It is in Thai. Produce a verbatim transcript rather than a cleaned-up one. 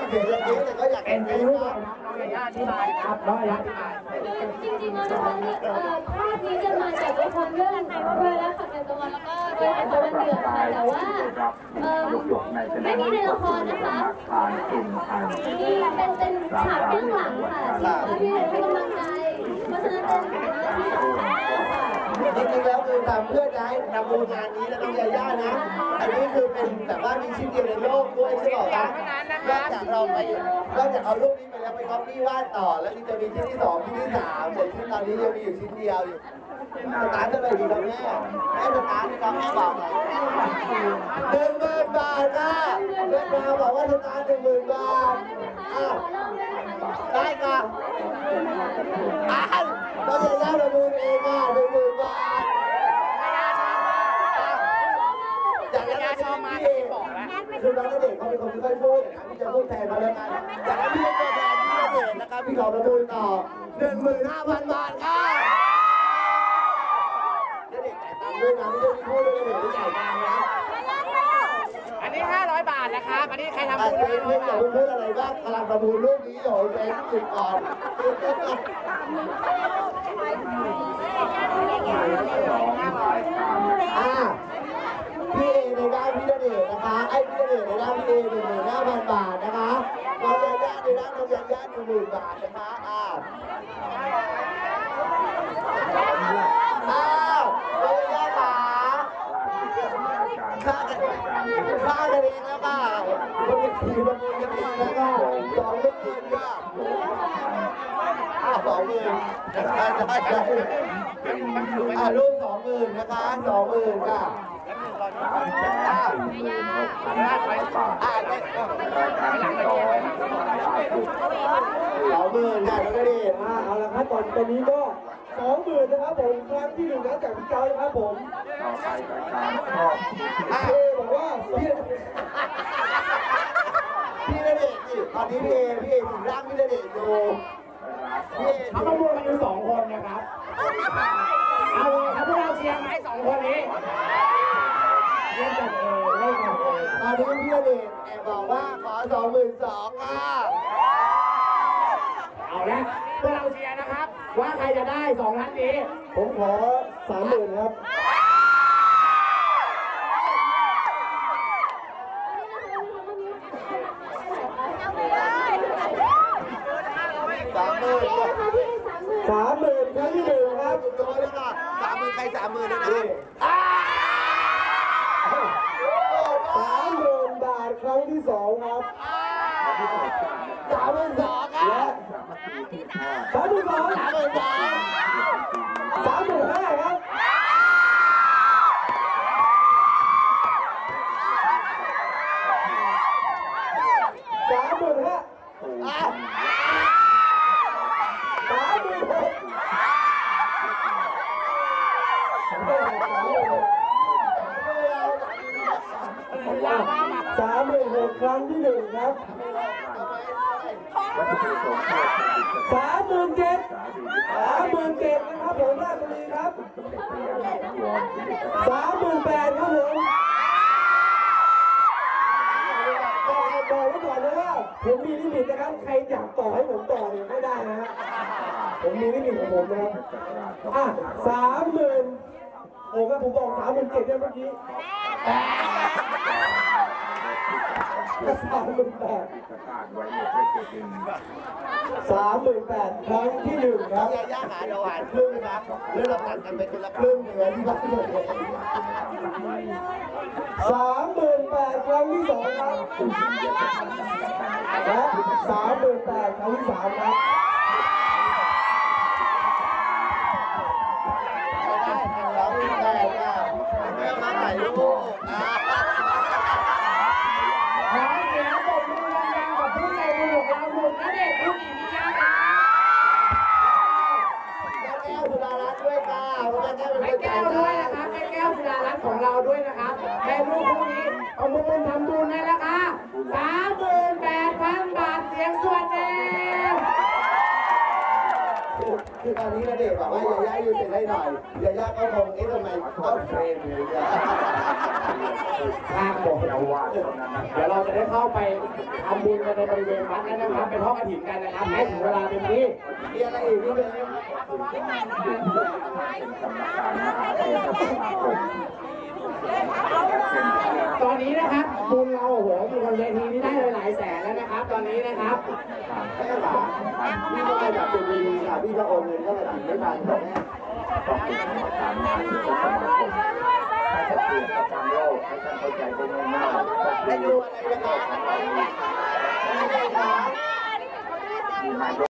เห็นอย่างนี้แต่ก็อยากเห็นรูปน้องยาย่าอธิบายครับน้องยาย่าอธิบายจริงๆแล้วนะคะภาพนี้จะมาจากละครเรื่องรวยและขับเดินตะวันแล้วก็รวยและขับเดินเดือดค่ะแต่ว่าไม่มีในละครนะคะนี่เป็นเป็นฉากเบื้องหลังค่ะที่ให้กำลังใจเพราะฉะนั้นเป็นหน้าที่ของเราค่ะจริงๆแล้วคือทำเพื่อจะให้นำโรงงานนี้และน้องยาย่านะอันนี้คือเป็นแบบว่ามีชิ้นเดียวในโลกด้วยใช่ไหมครับนอกจากเราไปนอกจากเอารูปนี้ไปแล้วไปก๊อปปี้วาดต่อแล้วนี่จะมีชิ้นที่สองชิ้นที่สามแต่ชิ้นตอนนี้ยังมีอยู่ชิ้นเดียวอยู่สตาร์ทเท่าไหร่ดีครับแม่แม่สตาร์ทนะครับแม่บอกหน่อยหนึ่งหมื่นบาทค่ะแม่ดาวบอกว่าสตาร์ทหนึ่งหมื่นบาทอ่ะได้ค่ะอ่ะเราจะย่าเราดูเองอ่ะหนึ่งหมื่นบาทจากนั้นเราชอบมาที่บอกแล้วคือน้องณเดชน์เขาเป็นคนที่ค่อยพูดนะพี่จะพูดแทนเขาแล้วกันจากนั้นพี่เป็นตัวแทนพี่ณเดชน์นะครับพี่ขอประมูลต่อหนึ่งหมื่นห้าพันบาทค่ะณเดชน์จ่ายตังค์ด้วยนะไม่ใช่พี่พูดด้วยณเดชน์ที่จ่ายตังค์นะอันนี้ห้าร้อยบาทนะครับอันนี้ใครทำบุญห้าร้อยบาทพูดอะไรบ้างกำลังประมูลรูปนี้อยู่แบงค์หยุดก่อนอ่าพี่เอในด้านพี่ณเดชน์นะคะไอ้พี่ณเดชน์ในด้านพี่เอหนึ่งหมื่นห้าพันบาทนะคะน้องยาย่าในด้านน้องยาย่าหนึ่งหมื่นบาทนะคะอ่าอ้าวน้องยาย่าขาค่ากันค่ากันเองแล้วค่ะคนเป็นทีมประมูลกันเองแล้วก็สองหมื่นค่ะอ้าวสองหมื่นได้ได้ได้อ่าลูกสองหมื่นนะคะสองหมื่นค่ะอ่าอ่าได้สองหมื่นค่ะน้องณเดชน์อ่าเอาละครับตอนตอนนี้ก็สองหมื่นนะครับผมครั้งที่หนึ่งนะจากพี่เจ้านะครับผมพี่บอกว่าพี่พี่ณเดชน์สิตอนนี้พี่เอพี่เอถึงร่างพี่ณเดชน์อยู่พี่เอเขาประมูลกันอยู่สองคนนะครับเอาเลยครับพวกเราเชียร์ไหมสองคนนี้เล่นกันเองเล่นกันเองตอนนี้พี่ณเดชน์แอบบอกว่าขอสองหมื่นสองค่ะเอาละพวกเราเชียร์นะครับว่าใครจะได้สองล้านนี้ผมขอสามหมื่นครับสามหมื่นสามหมื่นครั้งที่หนึ่งครับสุดยอดเลยค่ะสามหมื่นใครสามหมื่นนะนะสามหมื่นบาทครั้งที่สองครับสามหมื่นสองครับสามหมื่นสองสามหมื่นสองสามหมื่นห้าครับสามหมื่นห้าสามหมื่นหกสามหมื่นหกครั้งที่หนึ่งครับสามหมื่นเจ็ดสามหมื่นเจ็ดนะครับผมราชบุรีครับสามหมื่นแปดครับผมบอกไว้ก่อนนะว่าผมมีลิมิตนะครับใครอยากต่อให้ผมต่อเนี่ยไม่ได้นะฮะผมมีลิมิตของผมนะครับอ่ะสามหมื่นโอ้ก็ผมบอกสามหมื่นเจ็ดเนี่ยเมื่อกี้ก็สามหมื่นแปดสามหมื่นแปดครั้งที่หนึ่งครับยาย่าหาเราหารครึ่งครับหรือเราตัดกันเป็นคนละครึ่งเลยที่บ้านสามหมื่นแปดครั้งที่สองครับและสามหมื่นแปดครั้งที่สามครับสามหมื่นแปดครับแม่มาถ่ายรูปขอเสียงปรบมือดังๆกับผู้ใจบุญของเราหนุ่มณเดชน์คุกิมิยะครับแก้วสุดารัตน์ด้วยค่ะแม่แก้วด้วยนะครับแม่แก้วสุดารัตน์ของเราด้วยนะครับแม่ลูกคู่นี้เอาบุญทำบุญในราคาสามหมื่นแปดพันบาทเสียงส่วนเองคือตอนนี้ณเดชน์บอกว่ายาย่ายืนเสร็จได้หน่อยยาย่าก็คงเอ๊ะทำไมต้องเทรนอยู่เนี่ยข้างบนเดี๋ยวเราจะได้เข้าไปทำบุญกันในบริเวณวัดแล้วนะครับเป็นห้องกฐินกันนะครับให้ถึงเวลาเต็มที่มีอะไรอีกพี่เบนตอนนี้นะครับบุญเราโอ้โหอยู่บนเวทีนี้ได้หลายแสนแล้วนะครับ ตอนนี้นะครับแม่หลานพี่ก็มาจากชลบุรีค่ะพี่ก็โอนเงินเข้ามาถึงไม่ทันแต่แม่ให้ดูอะไรนะครับ